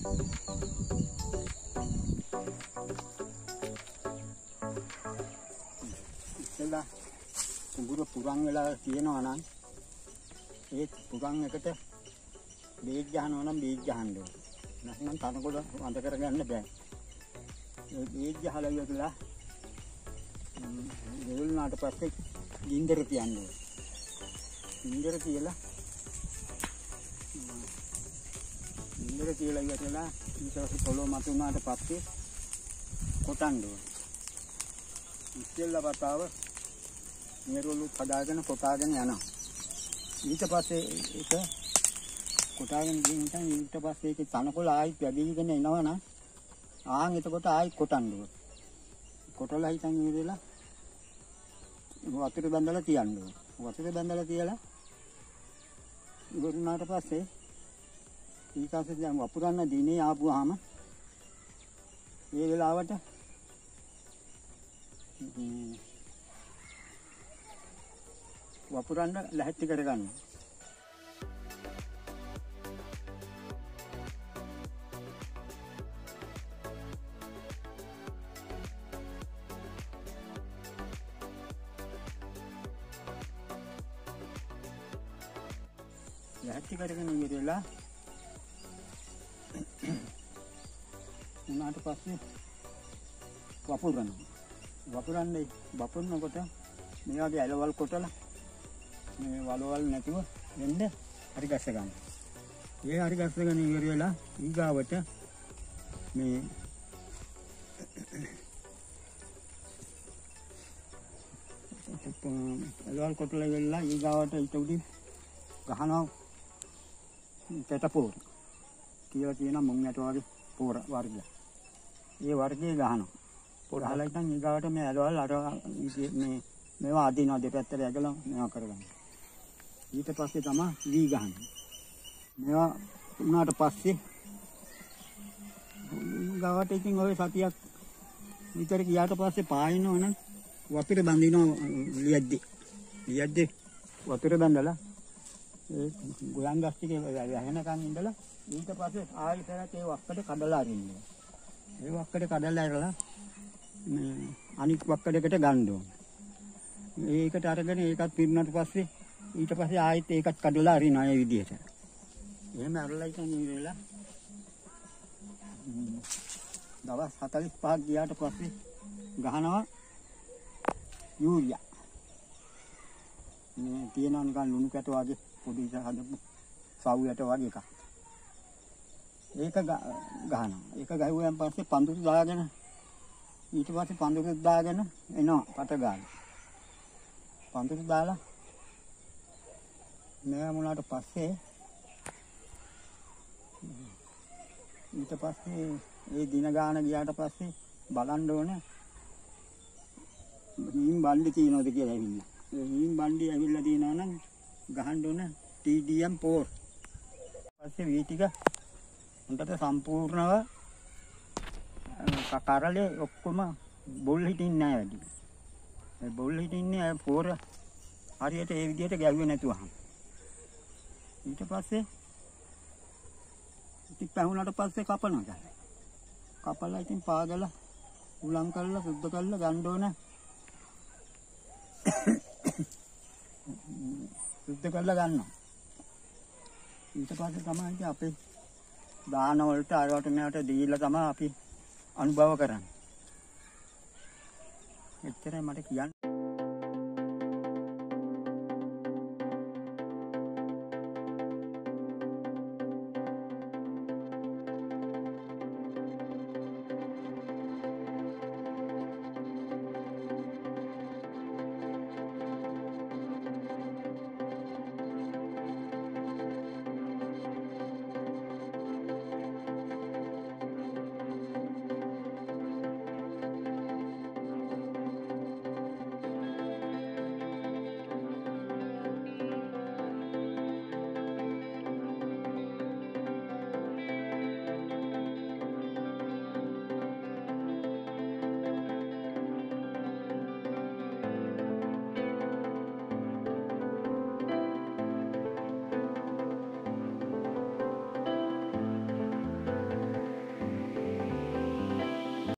ඉතින්ලා කුඹුර පුරන් වෙලා තියෙනවා නම් ඒ පුරන් එකට බීජ ගහනවා නම් බීජ ගහන්න ඕනේ. නැත්නම් තනකොළ වඳ කරගන්න බෑ. ඒ බීජ ගහලා ඉවරලා දෙවුල්නාට පස්සේ ගින්දර තියන්න ඕනේ. ගින්දර තියලා ඉවරලා ඊට පස්සේ පොළොව මත උනාට පස්සේ කොටන්න ඕනේ. ඉස්සෙල්ලා වතාව නිරවලු පදාගෙන කොටාගෙන යනවා. ඊට පස්සේ ඒක කොටාගෙන ගිහින් ඊට පස්සේ ඒක තනකොළ ආයිත් වැඩිගෙන එනවනම් එතකොට ආයිත් කොටන්න ඕනේ. කොටලා හිටන් ඉවරලා වතුර බඳලා තියන්න ඕනේ. වතුර බඳලා තියලා ඉවරුනාට පස්සේ ඊට පස්සේ දැන් වපුරන්න දිනේ ආපුවාම ඒ වෙලාවට වපුරන්න ලැහැත්ති කරගන්න. ලැහැත්ති කරගෙන ඉවරලා උනාට පස්සේ වපුරනකොට මේ වගේ ඇලවල් කොටලා මේ වලවල් නැතුව වෙන්න හරි ගස්ස ගන්න. ඒ හරි ගස්සගෙන ඉවර වෙලා ඊගාවට මේ ඇලවල් කොටලා ඉවරලා ඊගාවට ඊට උඩින් ගහනවා පෙටපෝර. කියලා කියන මුං ඇට වගේ පෝර වර්ගය. ඒ වර්ගයේ ගහනවා. පොරහලා ඉතින් ඊගාවට මේ ඇලවල් අර මේවා අදිනවා දෙපැත්තට ඇගලා මේවා කරගන්න. ඊට පස්සේ තමයි වී ගහන්නේ. මේවා උනාට පස්සේ ඊගාවට ඉතින් ඔය සතියක් විතර ගියාට පස්සේ පායිනවනම් වතුර බඳිනවා ලියද්දි වතුර බඳලා ඒ ගොයන් ගස් ටිකේ වැහෙනකන් ඉඳලා ඊට පස්සේ ආයෙත් ඒ වක්කඩ කඩලා අරින්න. ඒ වක්කඩ කඩලා අරලා මේ අනිත් වක්කඩකට ගන්න ඕනේ. ඒකට අරගෙන ඒකත් පිරුණාට පස්සේ ඊට පස්සේ ආයෙත් ඒකත් කඩලා අරිනවා ඒ විදිහට. එහෙම අරලා ඉතින් ඉවරලා දවස් 45ක් ගියාට පස්සේ ගහනවා යූරියා. මේ තියෙනවා නිකන් ලුණු කැට වගේ පොඩි හදපු සවුයට වගේ එකක්. ඒක ගහනවා. ඒක ගහුවයන් පස්සේ පඳුරු දාගෙන ඊට පස්සේ පඳුරු දාගෙන එනවා පට ගාන. පඳුරු දාලා නෑ මොනවාට පස්සේ ඊට පස්සේ ඒ දින ගාන ගියාට පස්සේ බලන්න ඕනේ හීම් බණ්ඩි තියනවද කියලා ඇවිල්ලා. ඒ හීම් බණ්ඩි ඇවිල්ලා තියනවා නම් ගහන්න ඕනේ TDM 4. පස්සේ වී ටික හොඳට සම්පූර්ණව කරලේ ඔක්කොම බොල් හිටින්නේ නැහැ වැඩි. ඒ බොල් හිටින්නේ පොර හරියට ඒ විදිහට ගැව්වේ නැතුවම. ඊට පස්සේ ඉතින් පැහුණාට පස්සේ කපනවා. කපලා ඉතින් පාගලා උලම් කරලා සුද්ධ කරලා ගන්න ඕන. සුද්ධ කරලා ගන්නවා. ඊට පස්සේ තමයි ඉතින් අපේ දාන වලට අරවට මෙවට දීලා තමයි අපි අනුභව කරන්නේ. එච්චරයි මට කියන්න.